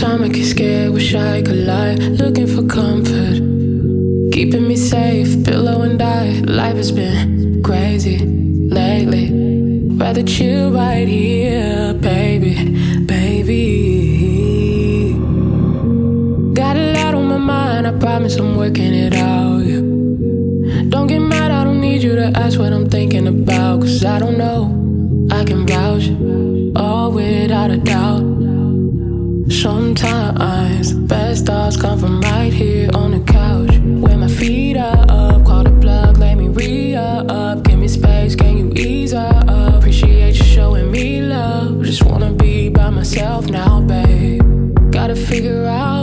Sometimes I get scared, wish I could lie. Looking for comfort, keeping me safe, pillow and die. Life has been crazy lately. Rather chill right here, baby, baby. Got a lot on my mind, I promise I'm working it out, yeah. Don't get mad, I don't need you to ask what I'm thinking about, cause I don't know, I can vouch, all without a doubt. Sometimes the best thoughts come from right here on the couch, where my feet are up. Call the plug, let me re-up. Give me space, can you ease up? Appreciate you showing me love. Just wanna be by myself now, babe. Gotta figure out